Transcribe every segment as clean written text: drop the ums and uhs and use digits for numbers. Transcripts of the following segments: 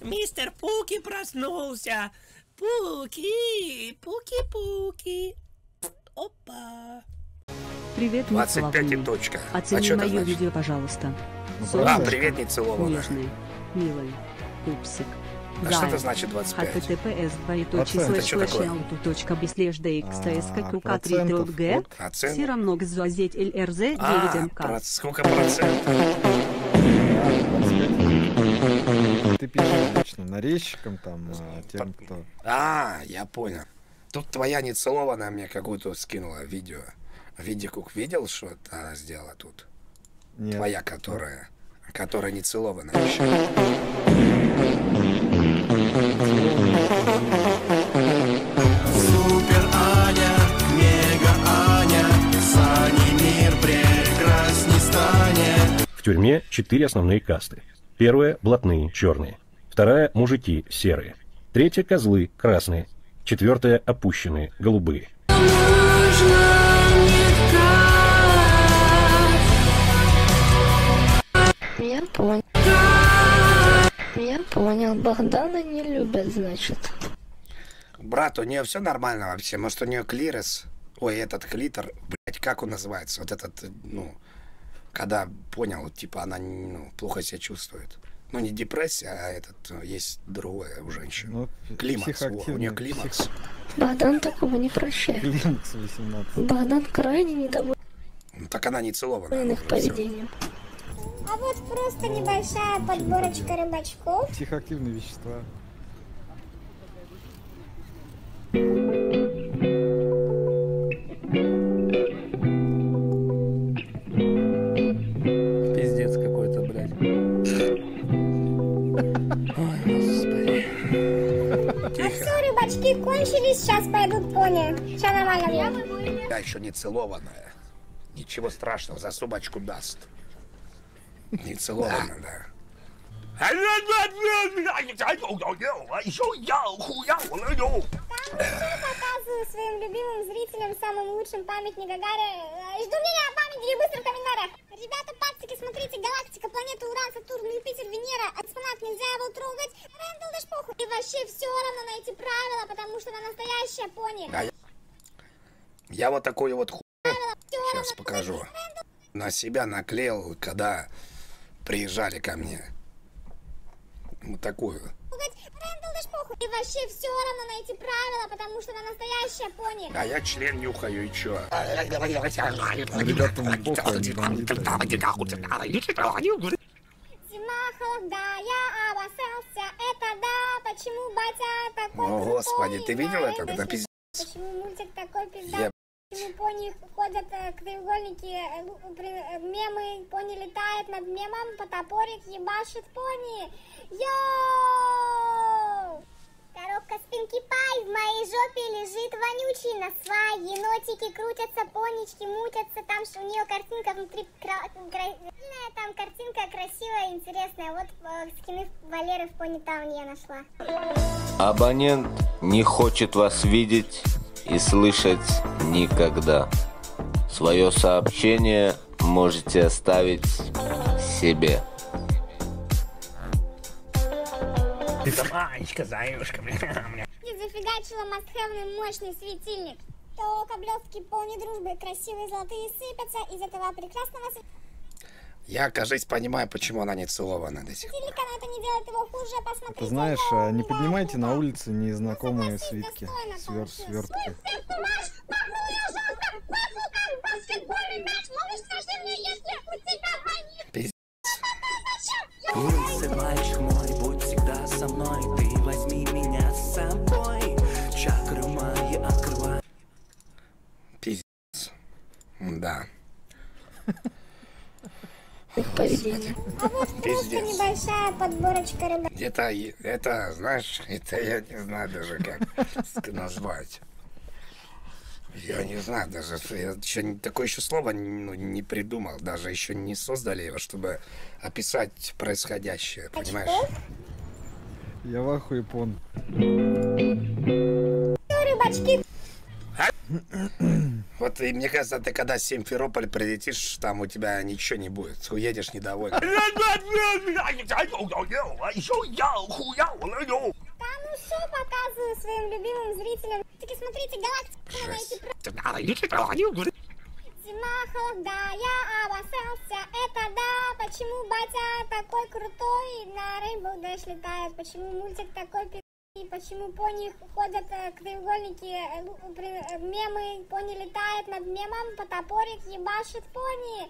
Мистер Пуки проснулся. Пуки, Пуки. Опа. Привет, 25 и точка. Оцени мое видео, пожалуйста. Привет, не целованная. Нежный, милый, пупсик. А что это значит 25? https //auto//dxts-q3g все равно гзозеть лрз 9мк. Сколько процентов? Ты пишешь обычно нарезчикам там, тем, кто... Я понял. Тут твоя нецелованная мне какую-то скинула видео. Видикук видел, что она сделала тут? Нет. Твоя, которая нецелованная еще. Супер Аня, мега Аня, с Аней мир прекрасней станет. В тюрьме 4 основные касты. Первая – блатные, черные. Вторая – мужики, серые. Третья – козлы, красные. Четвертая – опущенные, голубые. Я понял, Богдана не любят, значит. Брат, у нее все нормально вообще. Может, у нее клирос? Ой, этот клитор, блять, как он называется? Вот этот, когда понял, типа, она, плохо себя чувствует. Не депрессия, а есть другое у женщин. Климакс, у нее климакс. Богдан такого не прощает. Климакс 18. Богдан крайне недоволен. Так она не целована. Поведением. А вот просто небольшая подборочка рыбачков. Психоактивные вещества. Пиздец какой-то, блядь. Ой, господи. А все, рыбачки кончились, сейчас пойдут пони. Сейчас нормально будет. Я еще не целованная. Ничего страшного, за собачку даст. Не целована, да. Показываю своим любимым зрителям самым лучшим памятник Гагаре. Жду меня памятники быстро в комментариях. Ребята, пацики, смотрите, галактика, планета Уран, Сатурн, Юпитер, Венера. Экспонат нельзя его трогать. Рэндалл, да похуй. И вообще все равно на эти правила, потому что она настоящая пони. Я вот такую вот сейчас покажу. На себя наклеил, когда приезжали ко мне. Вот такую. Рэндалл, да похуй. И вообще все равно на эти правила, потому что она настоящая пони. А я член нюхаю, и чё? Ребятам похуй, они бандиты. Зима холодная, обоссался, это да. Почему батя такой О, господи, пони? ты видел это? Это пиздец. Почему мультик такой пиздец? Почему пони ходят к треугольнике, мемы, пони летает над мемом, потопорик ебашит пони. Йоу! Коробка спинки пай в моей жопе лежит вонючий на свай. Енотики крутятся, понички мутятся, там что у нее картинка внутри, там картинка красивая, интересная. Вот скины Валеры в Пони Тауне я нашла. Абонент не хочет вас видеть и слышать никогда. Свое сообщение можете оставить себе. Мамочка, заюшка, бля. И зафигачила мастхевный мощный светильник. Только блестки полной дружбы, красивые золотые сыпятся из этого прекрасного Я, кажется, понимаю, почему она не целована до сих пор. светильника, но это не делает его хуже. Посмотрите. Ты знаешь, не поднимайте на улице незнакомые свитки, свертки. Пиздец. Улицы, мальчик мой, будь всегда со мной. Ты возьми меня с собой. Чакры мои открывай. Пиздец. Да. Пиздец. А вот просто небольшая подборочка рыбак. Это, знаешь, это я не знаю даже, как назвать. Я не знаю даже, я еще такое еще слово не придумал, даже еще не создали его, чтобы описать происходящее, понимаешь? Я в ахуе, пон. Рыбачки. Вот и мне кажется, ты когда в Симферополь прилетишь, там у тебя ничего не будет. Уедешь недовольный. зрителям. Таки смотрите, галактика. Зима холодная, обосрался, это да. Почему батя такой крутой, на Rainbow Dash летает? Почему мультик такой пи***й? Почему пони ходят треугольники, мемы, пони летает над мемом, потопорик ебашит пони.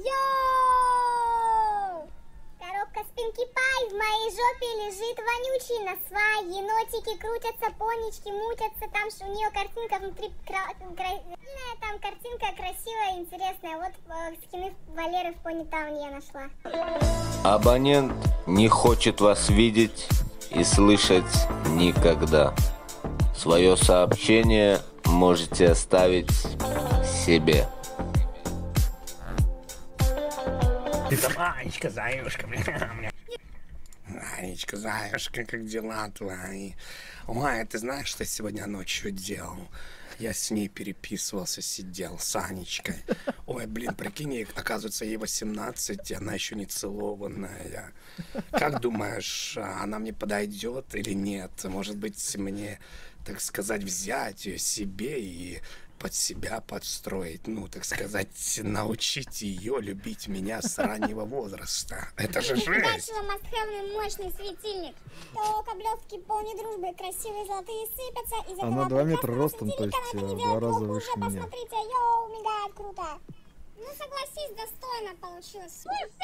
Йоу! Коробка спинки пай в моей жопе лежит вонючий на свай. Енотики крутятся, понички мутятся. Там у нее картинка внутри там картинка красивая, интересная. Вот скины Валеры в Понитауне я нашла. Абонент не хочет вас видеть и слышать никогда. Свое сообщение можете оставить себе. Анечка, заюшка, Анечка, заюшка, как дела твои? Ой, ты знаешь, что я сегодня ночью делал? Я с ней переписывался, сидел с Анечкой. Ой, блин, прикинь, оказывается, ей 18, и она еще не целованная. Как думаешь, она мне подойдет или нет? Может быть, мне, так сказать, взять ее себе и под себя подстроить, ну, так сказать, научить ее любить меня с раннего возраста. Это же жесть. Удачного мастхевный мощный светильник. Только блестки полной дружбы, красивые золотые сыпятся. Из Она 2 метра ростом, то есть в 2 раза выше меня. Посмотрите, йоу, мигает круто. Ну, согласись, достойно получилось.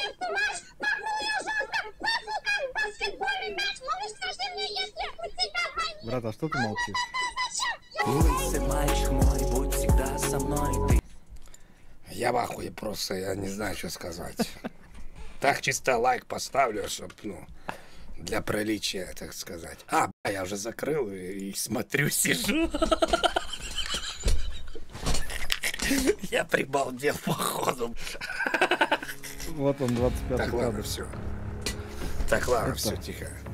Брат, а что ты молчишь? Улицы, мальчик мой, будь всегда со мной. Ты Я в ахуе просто, я не знаю, что сказать. Так чисто лайк поставлю, чтоб, ну, для приличия, так сказать. Я уже закрыл и смотрю, сижу. Я прибалдел, походу. Вот он, 25-й Так, ладно, кадр. все. Так, ладно, все, тихо.